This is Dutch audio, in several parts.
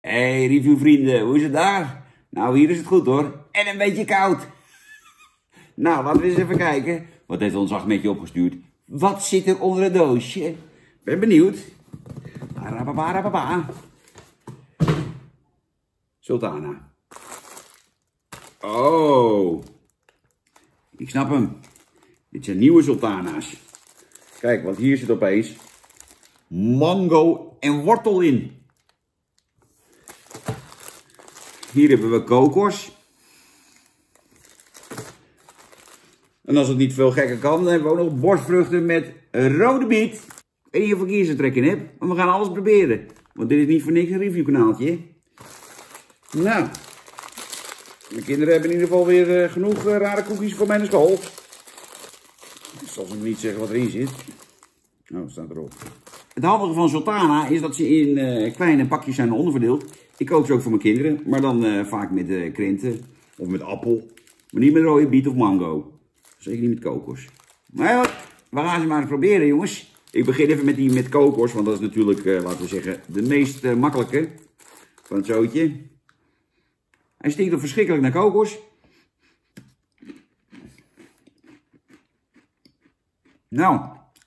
Hey reviewvrienden, hoe is het daar? Nou, hier is het goed hoor. En een beetje koud. Nou, laten we eens even kijken. Wat heeft ons Ahmedje opgestuurd? Wat zit er onder het doosje? Ben benieuwd. Rapapapa. Sultana. Oh. Ik snap hem. Dit zijn nieuwe sultana's. Kijk, want hier zit opeens mango en wortel in. Hier hebben we kokos. En als het niet veel gekker kan, dan hebben we ook nog borstvruchten met rode biet. Ik weet niet of ik hier zijn trek in heb, maar we gaan alles proberen. Want dit is niet voor niks een reviewkanaaltje. Nou, mijn kinderen hebben in ieder geval weer genoeg rare koekjes voor mij naar school. Ik zal ze niet zeggen wat erin zit. Oh, dat staat erop. Het handige van sultana is dat ze in kleine pakjes zijn onderverdeeld. Ik kook ze ook voor mijn kinderen, maar dan vaak met krenten of met appel. Maar niet met rode biet of mango. Zeker niet met kokos. Maar ja, we gaan ze maar eens proberen, jongens. Ik begin even met kokos, want dat is natuurlijk, laten we zeggen, de meest makkelijke van het zootje. Hij stinkt er verschrikkelijk naar kokos. Nou.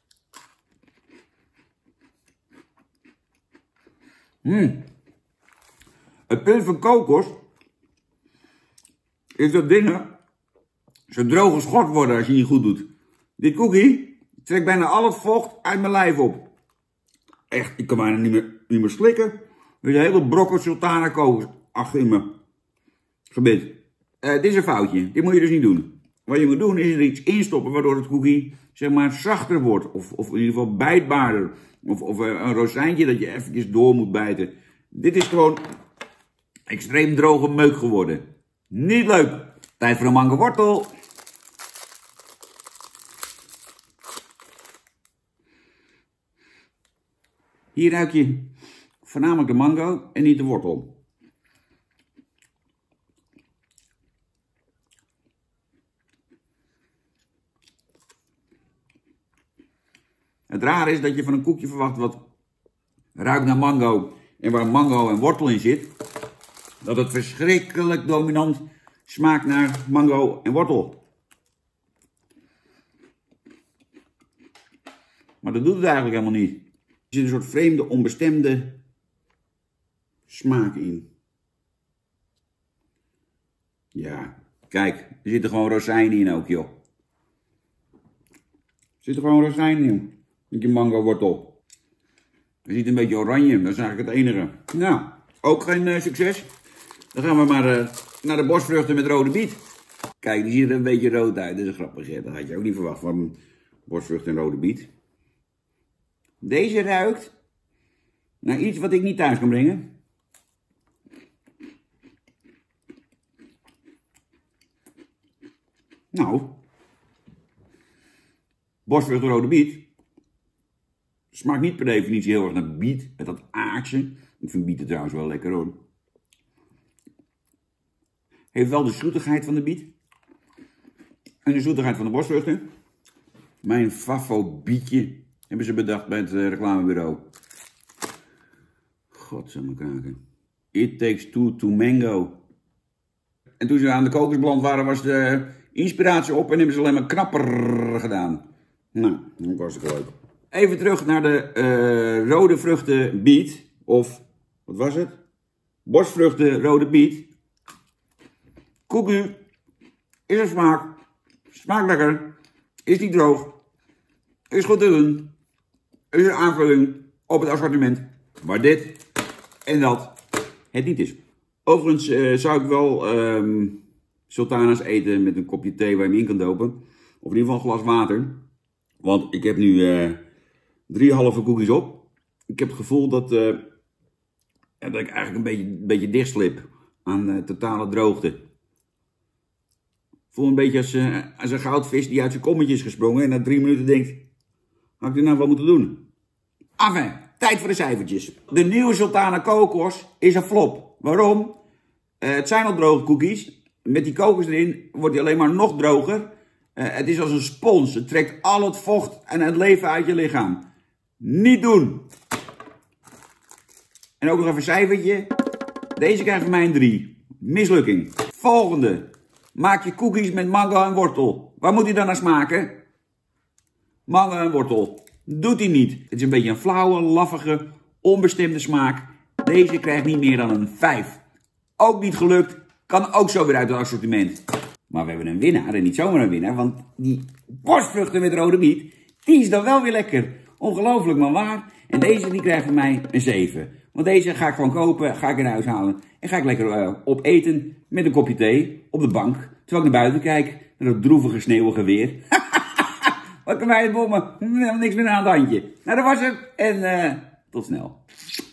Het punt van kokos is dat dingen zo droog als schort worden als je niet goed doet. Dit cookie trekt bijna al het vocht uit mijn lijf op. Echt, ik kan bijna niet meer slikken. Er is een hele brokken sultana kokos achter in mijn gebit. Dit is een foutje. Dit moet je dus niet doen. Wat je moet doen is er iets instoppen waardoor het cookie zeg maar zachter wordt. Of in ieder geval bijtbaarder. Of een rozijntje dat je eventjes door moet bijten. Dit is gewoon extreem droge meuk geworden. Niet leuk. Tijd voor een mango wortel. Hier ruik je voornamelijk de mango en niet de wortel. Het rare is dat je van een koekje verwacht wat ruikt naar mango en waar mango en wortel in zit, dat het verschrikkelijk dominant smaakt naar mango en wortel. Maar dat doet het eigenlijk helemaal niet. Er zit een soort vreemde, onbestemde smaak in. Ja, kijk, er zitten gewoon rozijnen in ook, joh. Er zitten gewoon rozijnen in. Met je mango wortel. Het ziet een beetje oranje, dat is eigenlijk het enige. Nou, ook geen succes. Dan gaan we maar naar de borstvruchten met rode biet. Kijk, die ziet er een beetje rood uit. Dat is grappig, hè? Dat had je ook niet verwacht van borstvrucht en rode biet. Deze ruikt naar iets wat ik niet thuis kan brengen. Nou, borstvrucht en rode biet smaakt niet per definitie heel erg naar biet, met dat aardse. Ik vind bieten trouwens wel lekker hoor. Heeft wel de zoetigheid van de biet. En de zoetigheid van de borstvruchten. Mijn favo-bietje hebben ze bedacht bij het reclamebureau. Godsammekaken. It takes two to mango. En toen ze aan de kokos beland waren, was de inspiratie op en hebben ze alleen maar knapper gedaan. Nou, dat was het leuk. Even terug naar de rode vruchten biet. Of, wat was het? Borstvruchten rode biet. Cookie is een smaak. Smaakt lekker. Is niet droog. Is goed te doen. Is een aanvulling op het assortiment. Maar dit en dat het niet is. Overigens zou ik wel sultana's eten met een kopje thee waar je hem in kan dopen. Of in ieder geval een glas water. Want ik heb nu 3 halve koekjes op. Ik heb het gevoel dat ik eigenlijk een beetje dichtslip aan totale droogte. Ik voel een beetje als een goudvis die uit zijn kommetje is gesprongen en na 3 minuten denkt, had ik dit nou wel moeten doen? Enfin, tijd voor de cijfertjes. De nieuwe sultana kokos is een flop. Waarom? Het zijn al droge koekjes. Met die kokos erin wordt die alleen maar nog droger. Het is als een spons. Het trekt al het vocht en het leven uit je lichaam. Niet doen. En ook nog even een cijfertje. Deze krijgt van mij een 3. Mislukking. Volgende. Maak je cookies met mango en wortel. Waar moet hij dan naar smaken? Mango en wortel. Doet hij niet. Het is een beetje een flauwe, laffige, onbestemde smaak. Deze krijgt niet meer dan een 5. Ook niet gelukt. Kan ook zo weer uit het assortiment. Maar we hebben een winnaar en niet zomaar een winnaar. Want die borstvruchten met rode biet, die is dan wel weer lekker. Ongelooflijk maar waar. En deze die krijgt van mij een 7. Want deze ga ik gewoon kopen, ga ik in huis halen. En ga ik lekker opeten met een kopje thee op de bank. Terwijl ik naar buiten kijk, naar dat droevige, sneeuwige weer. Wat kan mij het bommen? Niks meer aan het handje. Nou, dat was het. En tot snel.